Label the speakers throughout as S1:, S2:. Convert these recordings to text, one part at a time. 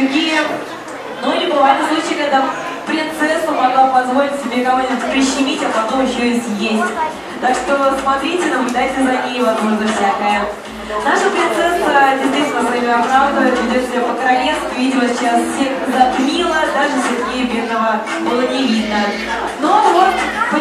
S1: Сергея. Ну или бывали случаи, когда принцесса могла позволить себе кого-нибудь прищемить, а потом еще и съесть. Так что смотрите, наблюдайте за ней, возможно, всякое. Наша принцесса действительно своими оправдывает, ведет себя по-королевски, видимо, сейчас всех затмила, даже Сергея бедного было не видно. Но вот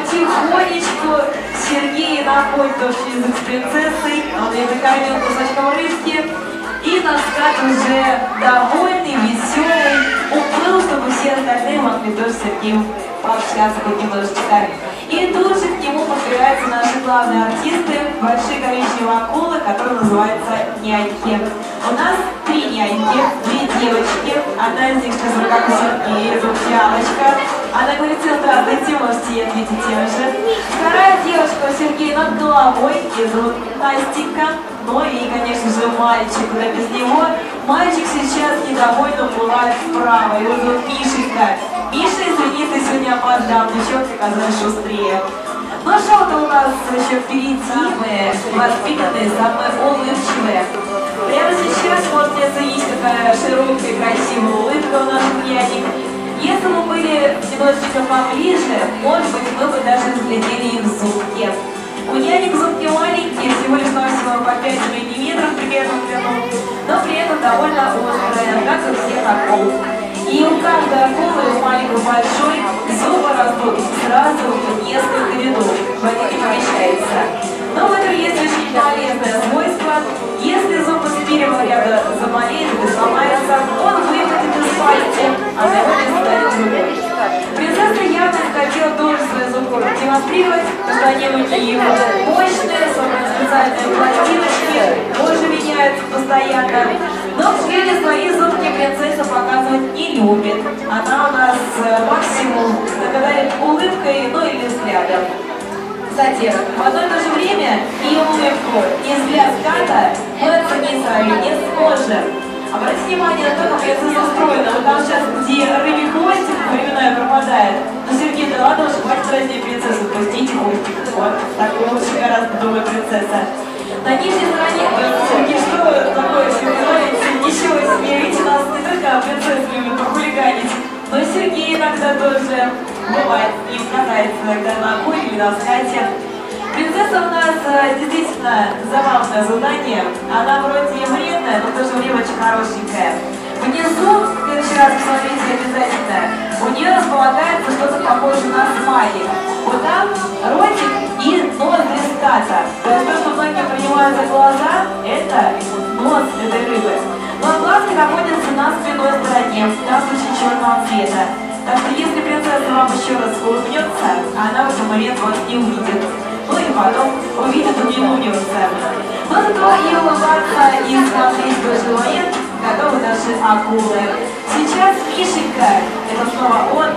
S1: потихонечку Сергей находит общий язык с принцессой, он ей накормил кусочком рыбки, и на скат уже довольный, веселый, уплыл, чтобы все остальные могли тоже с Сергеем пообщаться хоть немножечко. И тут же к нему подбираются наши главные артисты, большие коричневые акулы, которые называются няньки. У нас 3 няньки, 2 девочки, одна из них сейчас в руках у Сергея, зовут Яночка. Она говорит: здравствуйте, можете ей ответить тем же. Вторая девочка у Сергея над головой, ее зовут Настенька. Ну и, конечно же, мальчик, куда без него. Мальчик сейчас недовольно уплывает вправо, его зовут Мишенька. Миша, извини, ты сегодня опоздал, девчонка оказалась шустрее. Но шоу-то у нас еще впереди, мы воспитанные, самые улыбчивые. Прямо сейчас можете оценить, какая широкая и красивая улыбка у наших нянек. Если мы были немножечко поближе, может быть, мы бы даже разглядели их зубки. У нянек зубки маленькие, всего лишь навсего по 5 мм примерно в длину, но при этом довольно острые, как и у всех акул. И у каждой акулы, у маленькой и большой, зубы растут сразу в несколько рядов, в один не помещается. Но в этом есть очень полезное свойство. Если зуб из первого ряда заболеет или сломается, он выпадет из пальца, а на его место станет другой. Принцесса явно хотела тоже свои зубы демонстрировать, потому что они у нее мощные, собраны специальные пластиночки, тоже меняются постоянно. Но, к сожалению, свои зубки принцесса показывать не любит. Она у нас максимум благодарит улыбкой, ну или взглядом. Кстати, в одно и то же время и улыбку, и взгляд ската мы оценить с вами не сможем. Обратите внимание на то, как принцесса устроена. Вот там сейчас, где рыбий хвостик временная пропадает. Но Сергей, да ладно, уж хватит раздеть принцессу, пустите хвостик. Вот, так лучше гораздо, думает принцесса. На нижней стороне, Сергей, что такое, если вы говорите, ничего себе, видите, нас не только принцесса любит похулиганить, но и Сергей иногда тоже бывает, им катается иногда на акуле или на скате. Принцесса у нас действительно забавное задание, она вроде и вредная, но в то же время очень хорошенькая. Внизу, в следующий раз посмотрите обязательно, у нее располагается что-то похожее на смайлик. Вот там ротик и ноздри ската. То есть то, что многие принимают за глаза, это нос этой рыбы. Но глазки находятся на спинной стороне, в данном случае черного цвета. Так что если принцесса вам еще раз улыбнется, она в этот момент вас не увидит. Ну и потом увидит и не улыбнется. Но зато и улыбаться, и смотреть в тот же момент готовы наши акулы. Сейчас Мишенька, это снова он,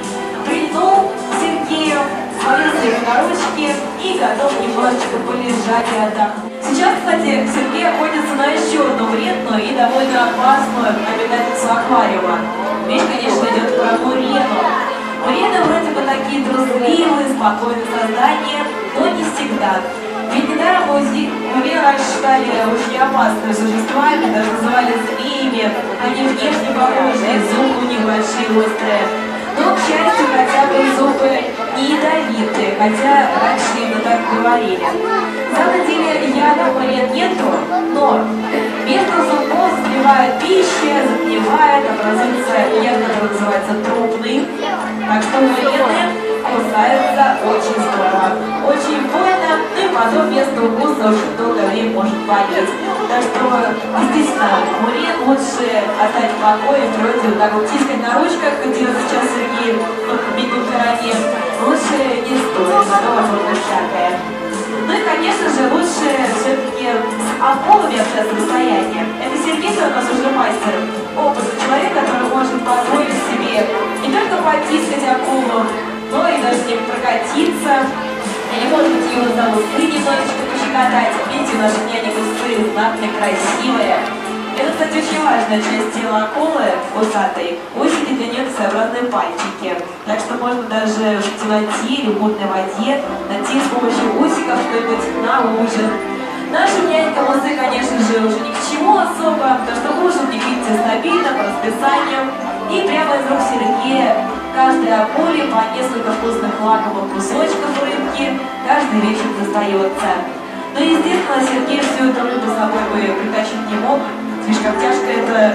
S1: прильнул к Сергею, свалил себе на ручки и готов немножечко полежать и отдохнуть. Сейчас, кстати, Сергей охотится на еще одну вредную и довольно опасную обитательницу аквариума. Речь, конечно, идет про мурену. Мурены вроде бы такие трусливые, спокойные создания, но не всегда. Ведь недаром мурены раньше считали очень опасными существами, даже называли змеями. Они внешне похожие, зубы небольшие, острые. Но, к счастью, хотя бы зубы не ядовитые, хотя раньше именно так говорили. На самом деле яда у мурен нету, но между зубов сбивает пища, загнивает, образуется яд, который называется трупный. Так что мурены кусаются очень здорово. Очень больно, ну и потом вместо укуса очень долгое время может болеть. Так что, действительно, мурен лучше оставить в покое, вроде вот так вот тискать на ручках, как делает сейчас Сергей, только минут ранее. Лучше не стоит, а то возможно всякое. Ну и, конечно же, лучше все-таки с акулами общаться расстояние. Это Сергей, у нас уже мастер опытный человек, который может позволить себе не только потискать акулу, но и даже с ним прокатиться. Или, может быть, его за усы немножечко пощекотать. Видите, наши няни усы знатные, красивые. Это, кстати, очень важная часть тела акулы, усатой. Усики для нее своеобразные пальчики. Так что можно даже в темноте или в мутной воде найти с помощью усиков что-нибудь на ужин. Наши нянька музы, конечно же, уже ни к чему особо, потому что кушают, не видите, стабильно, по расписанию. И прямо из рук Сергея каждой акуле по несколько вкусных лакомых кусочков рыбки каждый вечер достается. Но, естественно, Сергей всю эту рыбу с собой бы притащить не мог, слишком тяжко это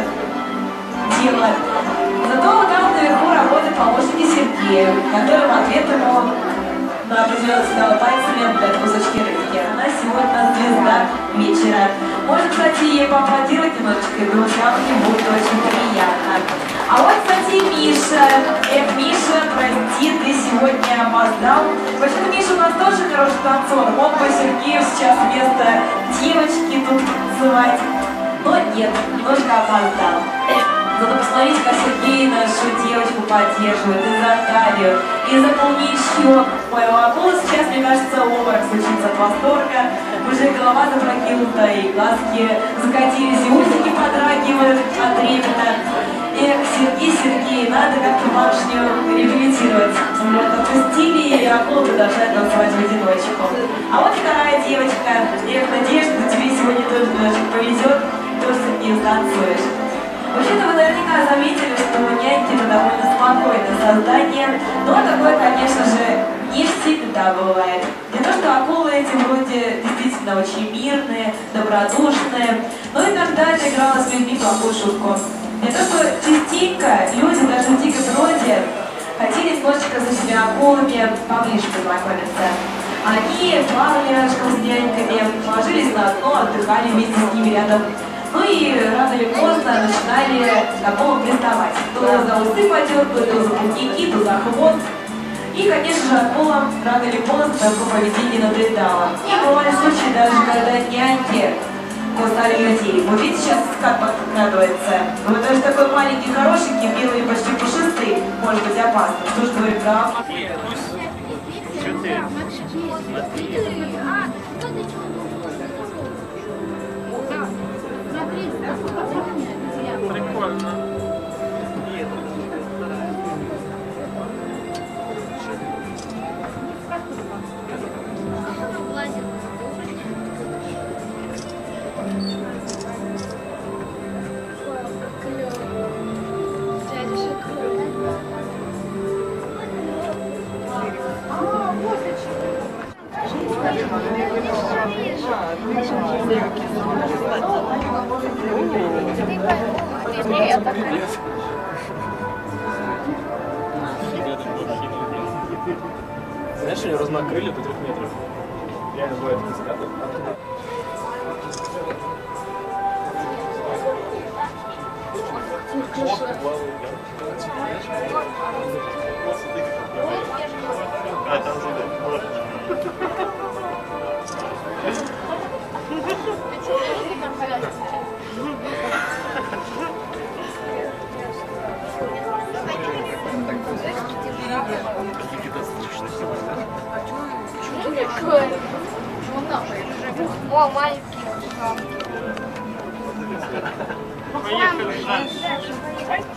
S1: дело. Зато там наверху работают помощники Сергея, которые в ответ ему на определенных сигналах пальцами отдать кусочки рыбки. Она сегодня звезда вечера. Можно, кстати, ей поаплодировать немножечко, и друзьям мне будет очень приятно. А вот, кстати, Миша. Миша, прости, ты сегодня опоздал. Вообще-то Миша у нас тоже хороший танцор. Мог бы Сергею сейчас вместо девочки тут танцевать. Но нет, немножко опоздал. Зато посмотрите, как Сергей нашу девочку поддерживает и за талию, и за полничок. Моего акула сейчас, мне кажется, обморок случится от восторга. Уже голова запрокинута, и глазки закатились, и усики подрагивают от трепета. Эх, Сергей, надо как-то башню реабилитировать. Вот, отпустили, и акула продолжает танцевать в одиночку. А вот вторая девочка. Эх, надеюсь, что тебе сегодня тоже немножко повезет, тоже не танцуешь. Вообще-то вы наверняка заметили, что няньки это довольно спокойное создание, но такое, конечно же, не всегда бывает. Не то, что акулы эти вроде действительно очень мирные, добродушные, но иногда это играло с людьми плохую шутку. Не то, что частенько люди даже в дикой природе хотели немножечко со всеми акулами поближе познакомиться. Они плавали рядышком с няньками, ложились на дно, отдыхали вместе с ними рядом. Ну и рано или поздно начинали к акулам приставать. То за усы пойдет, то за плавники, то за хвост. И, конечно же, акулам рано или поздно такое поведение надоедало. И бывали случаи даже, когда няньки кусали людей. Вот видите, сейчас как подкрадывается. Вот даже такой маленький, хорошенький, белый, почти пушистый, может быть опасно. Что же говорит про акулу?
S2: Прикольно.
S3: Знаешь, у него размах крыльев до 3 метров. Реально бывает каскады.
S2: А, там
S4: О, маленький.
S2: Поехали.